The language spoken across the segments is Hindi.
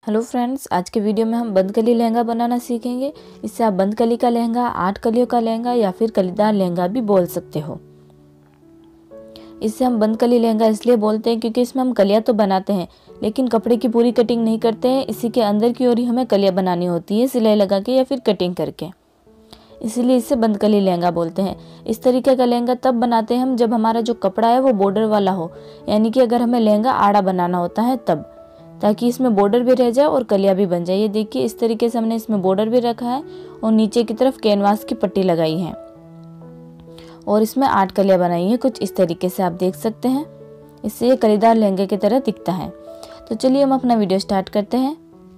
हेलो फ्रेंड्स, आज के वीडियो में हम बंद कली लहंगा बनाना सीखेंगे। इससे आप बंद कली का लहंगा, 8 कलियों का लहंगा या फिर कलीदार लहंगा भी बोल सकते हो। इससे हम बंद कली लहंगा इसलिए बोलते हैं क्योंकि इसमें हम कलियां तो बनाते हैं लेकिन कपड़े की पूरी कटिंग नहीं करते हैं। इसी के अंदर की ओर ही हमें कलियां बनानी होती है, सिलाई लगा के या फिर कटिंग करके। इसीलिए इसे बंद कली लहंगा बोलते हैं। इस तरीके का लहंगा तब बनाते हैं हम जब हमारा जो कपड़ा है वो बॉर्डर वाला हो, यानी कि अगर हमें लहंगा आड़ा बनाना होता है तब, ताकि इसमें बॉर्डर भी रह जाए और कलियां भी बन जाए। ये देखिए, इस तरीके से हमने इसमें बॉर्डर भी रखा है और नीचे की तरफ कैनवास की पट्टी लगाई है और इसमें 8 कलियां बनाई हैं। कुछ इस तरीके से आप देख सकते हैं। इससे ये कलीदार लहंगे की तरह दिखता है। तो चलिए हम अपना वीडियो स्टार्ट करते हैं।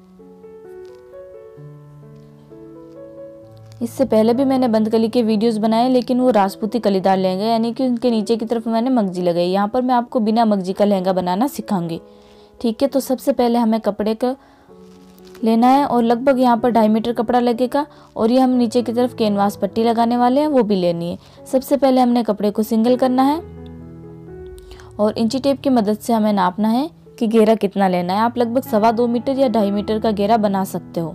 इससे पहले भी मैंने बंद कली के वीडियोस बनाए, लेकिन वो राजपूती कलीदार लहंगा, यानी कि उनके नीचे की तरफ मैंने मगजी लगाई। यहाँ पर मैं आपको बिना मगजी का लहंगा बनाना सिखाऊंगी। ठीक है, तो सबसे पहले हमें कपड़े का लेना है और लगभग यहाँ पर 2.5 मीटर कपड़ा लगेगा और ये हम नीचे की तरफ कैनवास पट्टी लगाने वाले हैं, वो भी लेनी है। सबसे पहले हमने कपड़े को सिंगल करना है और इंची टेप की मदद से हमें नापना है कि घेरा कितना लेना है। आप लगभग 2.25 मीटर या 2.5 मीटर का घेरा बना सकते हो।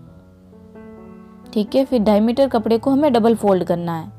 ठीक है, फिर 2.5 मीटर कपड़े को हमें डबल फोल्ड करना है।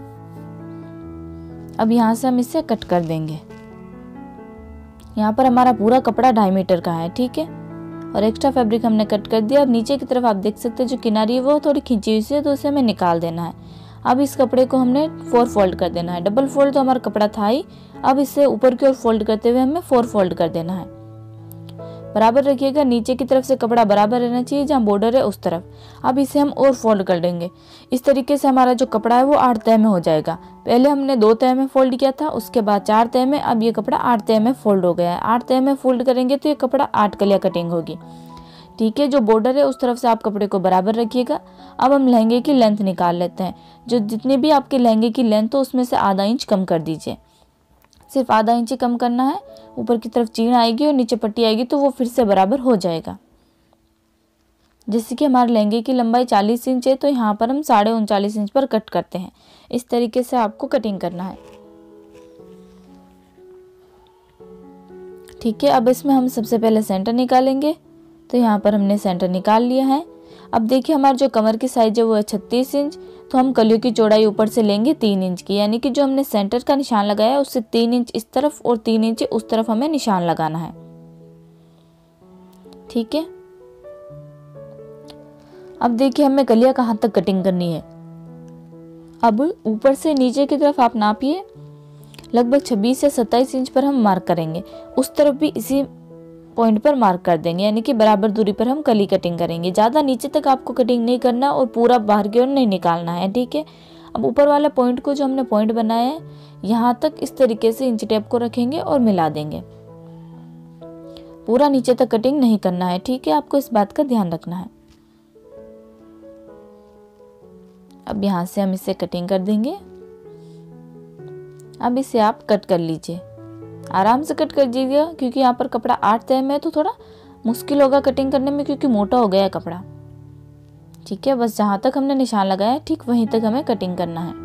अब यहाँ से हम इसे कट कर देंगे। यहाँ पर हमारा पूरा कपड़ा 2.5 मीटर का है। ठीक है, और एक्स्ट्रा फैब्रिक हमने कट कर दिया। अब नीचे की तरफ आप देख सकते हैं जो किनारी है वो थोड़ी खींची हुई है, तो उसे हमें निकाल देना है। अब इस कपड़े को हमने 4 फोल्ड कर देना है। डबल फोल्ड तो हमारा कपड़ा था ही, अब इसे ऊपर की ओर फोल्ड करते हुए हमें 4 फोल्ड कर देना है। बराबर रखिएगा, नीचे की तरफ से कपड़ा बराबर रहना चाहिए, जहाँ बॉर्डर है उस तरफ। अब इसे हम और फोल्ड कर देंगे। इस तरीके से हमारा जो कपड़ा है वो 8 तह में हो जाएगा। पहले हमने 2 तह में फोल्ड किया था, उसके बाद 4 तह में, अब ये कपड़ा 8 तह में फोल्ड हो गया है। 8 तह में फोल्ड करेंगे तो ये कपड़ा 8 कलियां कटिंग होगी। ठीक है, जो बॉर्डर है उस तरफ से आप कपड़े को बराबर रखिएगा। अब हम लहंगे की लेंथ निकाल लेते हैं। जो जितनी भी आपके लहंगे की लेंथ हो उसमें से आधा इंच कम कर दीजिए। सिर्फ आधा इंच ही कम करना है। ऊपर की तरफ चीड़ आएगी और नीचे पट्टी आएगी तो वो फिर से बराबर हो जाएगा। जैसे कि हमारे लहंगे की लंबाई 40 इंच है, तो यहाँ पर हम 39.5 इंच पर कट करते हैं। इस तरीके से आपको कटिंग करना है। ठीक है, अब इसमें हम सबसे पहले सेंटर निकालेंगे। तो यहाँ पर हमने सेंटर निकाल लिया है। अब देखिए, हमारा जो कमर की साइज है वो है 36 इंच, तो हम कलियों की चौड़ाई ऊपर से लेंगे 3 इंच की, यानी कि जो हमने सेंटर का निशान लगाया है उससे 3 इंच इस तरफ और 3 इंच उस तरफ हमें निशान लगाना है। ठीक है, अब देखिए हमें कलियां कहाँ तक कटिंग करनी है। अब ऊपर से नीचे की तरफ आप नापिए, लगभग 26 या 27 इंच पर हम मार्क करेंगे। उस तरफ भी इसी पॉइंट पर मार्क कर देंगे, यानी कि बराबर दूरी पर हम कली कटिंग करेंगे। ज़्यादा नीचे तक आपको कटिंग नहीं करना और पूरा बाहर की ओर नहीं निकालना है। ठीक है, अब ऊपर वाले पॉइंट को जो हमने पॉइंट बनाया है यहाँ तक इस तरीके से इंच टेप को रखेंगे और मिला देंगे। पूरा नीचे तक कटिंग नहीं करना है। ठीक है, आपको इस बात का ध्यान रखना है। अब यहाँ से हम इसे कटिंग कर देंगे। अब इसे आप कट कर लीजिए, आराम से कट कर दीजिएगा, क्योंकि यहाँ पर कपड़ा 8 तह में है तो थोड़ा मुश्किल होगा कटिंग करने में, क्योंकि मोटा हो गया है कपड़ा। ठीक है, बस जहाँ तक हमने निशान लगाया है ठीक वहीं तक हमें कटिंग करना है।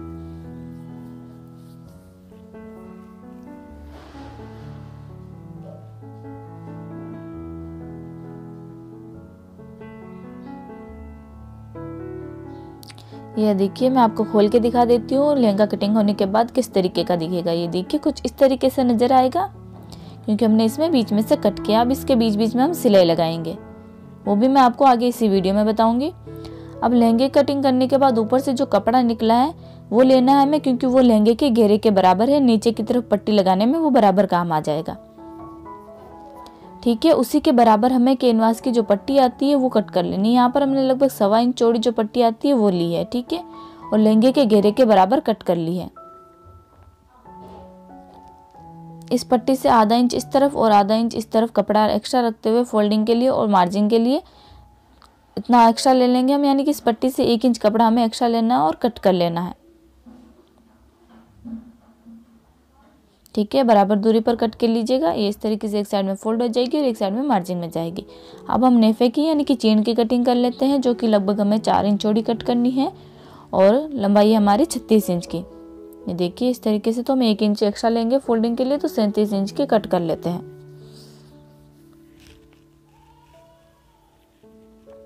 यह देखिए, मैं आपको खोल के दिखा देती हूँ लहंगा कटिंग होने के बाद किस तरीके का दिखेगा। ये देखिए, कुछ इस तरीके से नजर आएगा, क्योंकि हमने इसमें बीच में से कट किया। अब इसके बीच बीच में हम सिलाई लगाएंगे, वो भी मैं आपको आगे इसी वीडियो में बताऊंगी। अब लहंगे कटिंग करने के बाद ऊपर से जो कपड़ा निकला है वो लेना है हमें, क्योंकि वो लहंगे के घेरे के बराबर है। नीचे की तरफ पट्टी लगाने में वो बराबर काम आ जाएगा। ठीक है, उसी के बराबर हमें कैनवास की जो पट्टी आती है वो कट कर लेनी है। यहाँ पर हमने लगभग 1.25 इंच चौड़ी जो पट्टी आती है वो ली है। ठीक है, और लहंगे के घेरे के बराबर कट कर ली है। इस पट्टी से आधा इंच इस तरफ और आधा इंच इस तरफ कपड़ा एक्स्ट्रा रखते हुए फोल्डिंग के लिए और मार्जिन के लिए इतना एक्स्ट्रा ले लेंगे हम, यानी कि इस पट्टी से 1 इंच कपड़ा हमें एक्स्ट्रा लेना है और कट कर लेना है। ठीक है, बराबर दूरी पर कट कर लीजिएगा। ये इस तरीके से एक साइड में फोल्ड हो जाएगी और एक साइड में मार्जिन में जाएगी। अब हम नेफे की यानी कि चेन की कटिंग कर लेते हैं, जो कि लगभग हमें 4 इंच चौड़ी कट करनी है और लंबाई हमारी 36 इंच की। ये देखिए, इस तरीके से तो हम 1 इंच एक्स्ट्रा लेंगे फोल्डिंग के लिए, तो 37 इंच की कट कर लेते हैं।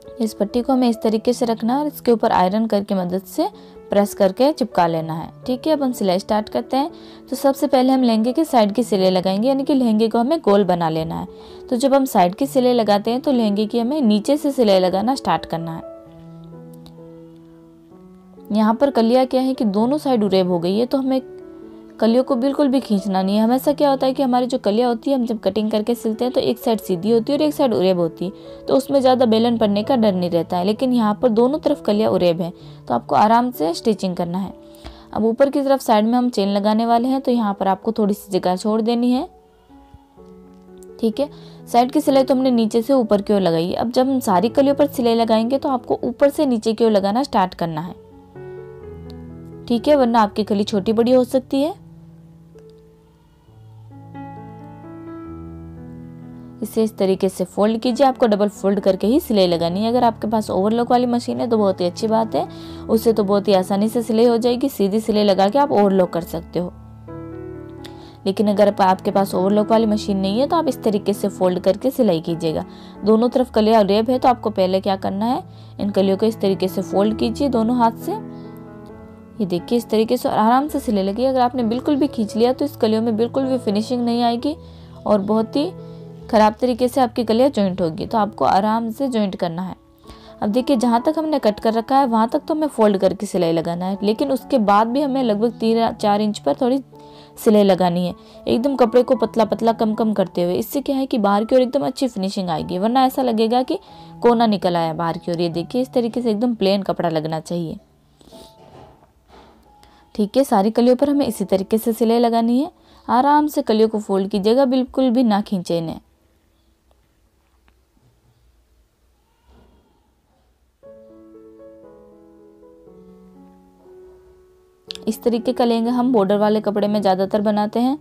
इस पट्टी को हमें इस तरीके से रखना है और इसके ऊपर आयरन करके मदद से प्रेस करके चिपका लेना है। ठीक है, अब हम सिलाई स्टार्ट करते हैं। तो सबसे पहले हम लहंगे के साइड की सिलाई लगाएंगे, यानी कि लहंगे को हमें गोल बना लेना है। तो जब हम साइड की सिलाई लगाते हैं तो लहंगे की हमें नीचे से सिलाई लगाना स्टार्ट करना है। यहाँ पर कलियाँ क्या है कि दोनों साइड उरेब हो गई है, तो हमें कलियों को बिल्कुल भी खींचना नहीं है। हमेशा क्या होता है कि हमारी जो कलियाँ होती है, हम जब कटिंग करके सिलते हैं तो एक साइड सीधी होती है और एक साइड उरेब होती है, तो उसमें ज़्यादा बेलन पड़ने का डर नहीं रहता है। लेकिन यहाँ पर दोनों तरफ कलियाँ उरेब है, तो आपको आराम से स्टिचिंग करना है। अब ऊपर की तरफ साइड में हम चेन लगाने वाले हैं, तो यहाँ पर आपको थोड़ी सी जगह छोड़ देनी है। ठीक है, साइड की सिलाई तो हमने नीचे से ऊपर की ओर लगाई है। अब जब हम सारी कलियों पर सिलाई लगाएंगे तो आपको ऊपर से नीचे की ओर लगाना स्टार्ट करना है। ठीक है, वरना आपकी कली छोटी बड़ी हो सकती है। इसे इस तरीके से फोल्ड कीजिए। आपको डबल फोल्ड करके ही सिलाई लगानी है। अगर आपके पास ओवरलॉक वाली मशीन है तो बहुत ही अच्छी बात है, उससे तो बहुत ही आसानी से सिलाई हो जाएगी। सीधी सिलाई लगा के आप ओवरलॉक कर सकते हो। लेकिन अगर आपके पास ओवरलॉक वाली मशीन नहीं है तो आप इस तरीके से फोल्ड करके सिलाई कीजिएगा। दोनों तरफ कलियां उरेब है, तो आपको पहले क्या करना है, इन कलियों को इस तरीके से फोल्ड कीजिए दोनों हाथ से। ये देखिए इस तरीके से आराम से सिलाई लगी। अगर आपने बिल्कुल भी खींच लिया तो इस कलियों में बिल्कुल भी फिनिशिंग नहीं आएगी और बहुत ही खराब तरीके से आपकी कलियां जॉइंट होगी। तो आपको आराम से जॉइंट करना है। अब देखिए जहाँ तक हमने कट कर रखा है वहाँ तक तो हमें फोल्ड करके सिलाई लगाना है, लेकिन उसके बाद भी हमें लगभग 3-4 इंच पर थोड़ी सिलाई लगानी है, एकदम कपड़े को पतला पतला कम कम करते हुए। इससे क्या है कि बाहर की ओर एकदम अच्छी फिनिशिंग आएगी, वरना ऐसा लगेगा कि कोना निकल आया बाहर की ओर। ये देखिए इस तरीके से एकदम प्लेन कपड़ा लगना चाहिए। ठीक है, सारी कलियों पर हमें इसी तरीके से सिलाई लगानी है। आराम से कलियों को फोल्ड कीजिएगा, बिल्कुल भी ना खींचे इन्हें। इस तरीके का लेंगे हम बॉर्डर वाले कपड़े में ज्यादातर बनाते हैं।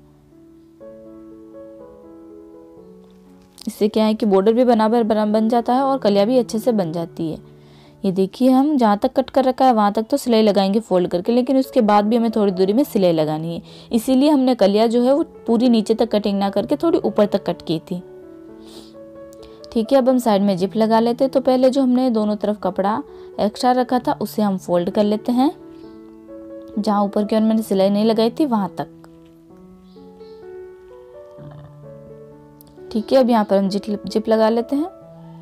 इससे क्या है कि बॉर्डर भी बराबर बन जाता है और कलियां भी अच्छे से बन जाती है। ये देखिए हम जहाँ तक कट कर रखा है वहाँ तक तो सिलाई लगाएंगे फोल्ड करके, लेकिन उसके बाद भी हमें थोड़ी दूरी में सिलाई लगानी है। इसीलिए हमने कलियां जो है वो पूरी नीचे तक कटिंग ना करके थोड़ी ऊपर तक कट की थी। ठीक है, अब हम साइड में जिप लगा लेते हैं। तो पहले जो हमने दोनों तरफ कपड़ा एक्स्ट्रा रखा था उसे हम फोल्ड कर लेते हैं, जहाँ ऊपर की ओर मैंने सिलाई नहीं लगाई थी वहां तक। ठीक है, अब यहाँ पर हम जिप लगा लेते हैं।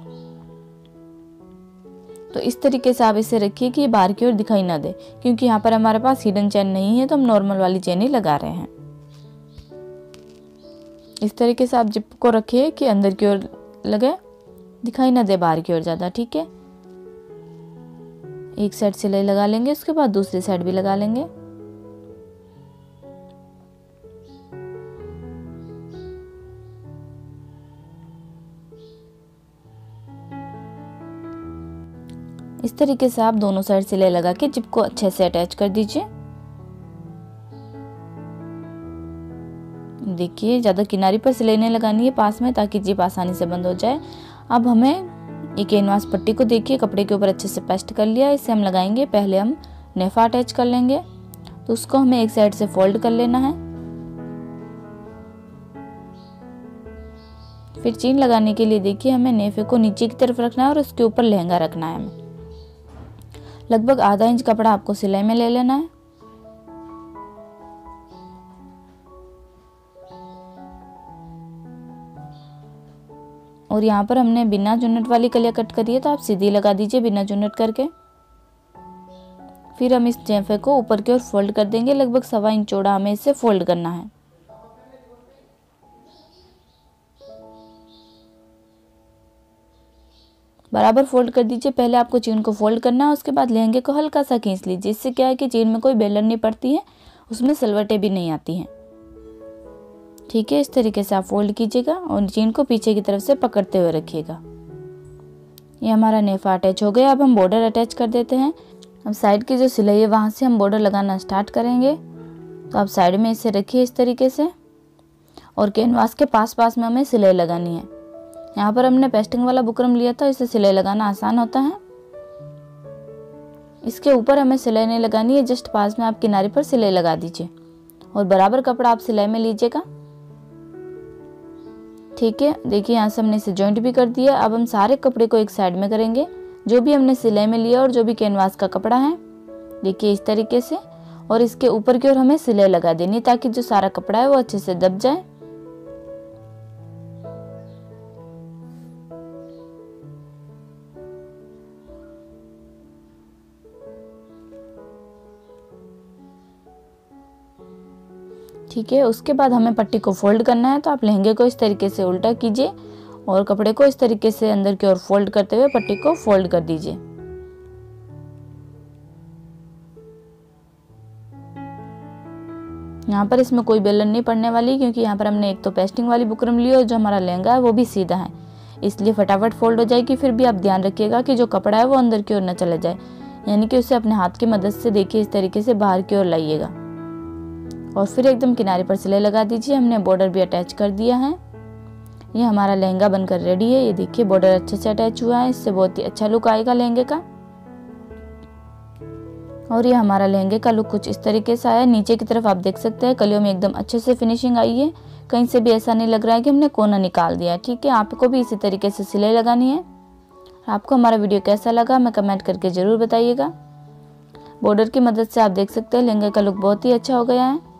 तो इस तरीके से आप इसे रखिए कि ये बाहर की ओर दिखाई ना दे, क्योंकि यहाँ पर हमारे पास हिडन चेन नहीं है, तो हम नॉर्मल वाली चेन ही लगा रहे हैं। इस तरीके से आप जिप को रखिए कि अंदर की ओर लगे, दिखाई ना दे बाहर की ओर ज्यादा। ठीक है, एक साइड सिलाई लगा लेंगे, उसके बाद दूसरी साइड भी लगा लेंगे। इस तरीके से आप दोनों साइड सिलाई लगा के जिप को अच्छे से अटैच कर दीजिए। देखिए ज्यादा किनारी पर सिलाई नहीं लगानी है, पास में, ताकि जिप आसानी से बंद हो जाए। अब हमें ये कैनवास पट्टी को देखिए कपड़े के ऊपर अच्छे से पेस्ट कर लिया। इसे हम लगाएंगे, पहले हम नेफा अटैच कर लेंगे, तो उसको हमें एक साइड से फोल्ड कर लेना है। फिर चीन लगाने के लिए देखिए हमें नेफे को नीचे की तरफ रखना है और उसके ऊपर लहंगा रखना है। हमें लगभग आधा इंच कपड़ा आपको सिलाई में ले लेना है। और यहाँ पर हमने बिना चुन्नट वाली कलियां कट करी है, तो आप सीधी लगा दीजिए बिना चुन्नट करके। फिर हम इस नेफे को ऊपर की ओर फोल्ड कर देंगे। लगभग 1.25 इंच चौड़ा हमें इसे फोल्ड करना है। बराबर फोल्ड कर दीजिए। पहले आपको चीन को फोल्ड करना है, उसके बाद लहंगे को हल्का सा खींच लीजिए। इससे क्या है कि चीन में कोई बेलन नहीं पड़ती है, उसमें सिलवटें भी नहीं आती हैं। ठीक है, इस तरीके से आप फोल्ड कीजिएगा और चीन को पीछे की तरफ से पकड़ते हुए रखिएगा। ये हमारा नेफा अटैच हो गया। अब हम बॉर्डर अटैच कर देते हैं। अब साइड की जो सिलाई है वहाँ से हम बॉर्डर लगाना स्टार्ट करेंगे। तो आप साइड में इसे रखिए इस तरीके से, और कैनवास के पास पास में हमें सिलाई लगानी है। यहाँ पर हमने पेस्टिंग वाला बुकरम लिया था, इससे सिलाई लगाना आसान होता है। इसके ऊपर हमें सिलाई नहीं लगानी है, जस्ट पास में आप किनारे पर सिलाई लगा दीजिए और बराबर कपड़ा आप सिलाई में लीजिएगा। ठीक है, देखिए यहाँ से हमने इसे जॉइंट भी कर दिया। अब हम सारे कपड़े को एक साइड में करेंगे जो भी हमने सिलाई में लिया और जो भी कैनवास का कपड़ा है, देखिए इस तरीके से, और इसके ऊपर की ओर हमें सिलाई लगा देनी ताकि जो सारा कपड़ा है वो अच्छे से दब जाए। ठीक है, उसके बाद हमें पट्टी को फोल्ड करना है। तो आप लहंगे को इस तरीके से उल्टा कीजिए और कपड़े को इस तरीके से अंदर की ओर फोल्ड करते हुए पट्टी को फोल्ड कर दीजिए। यहाँ पर इसमें कोई बेलन नहीं पड़ने वाली, क्योंकि यहाँ पर हमने एक तो पेस्टिंग वाली बुकरम ली और जो हमारा लहंगा है वो भी सीधा है, इसलिए फटाफट फोल्ड हो जाएगी। फिर भी आप ध्यान रखिएगा कि जो कपड़ा है वो अंदर की ओर न चले जाए, यानी कि उसे अपने हाथ की मदद से देखिए इस तरीके से बाहर की ओर लाइएगा और फिर एकदम किनारे पर सिलाई लगा दीजिए। हमने बॉर्डर भी अटैच कर दिया है। ये हमारा लहंगा बनकर रेडी है। ये देखिए बॉर्डर अच्छे से अटैच हुआ है, इससे बहुत ही अच्छा लुक आएगा लहंगे का। और ये हमारा लहंगे का लुक कुछ इस तरीके से आया। नीचे की तरफ आप देख सकते हैं कलियों में एकदम अच्छे से फिनिशिंग आई है, कहीं से भी ऐसा नहीं लग रहा है कि हमने कोना निकाल दिया है। ठीक है, आपको भी इसी तरीके से सिलाई लगानी है। आपको हमारा वीडियो कैसा लगा हमें कमेंट करके ज़रूर बताइएगा। बॉर्डर की मदद से आप देख सकते हैं लहंगे का लुक बहुत ही अच्छा हो गया है।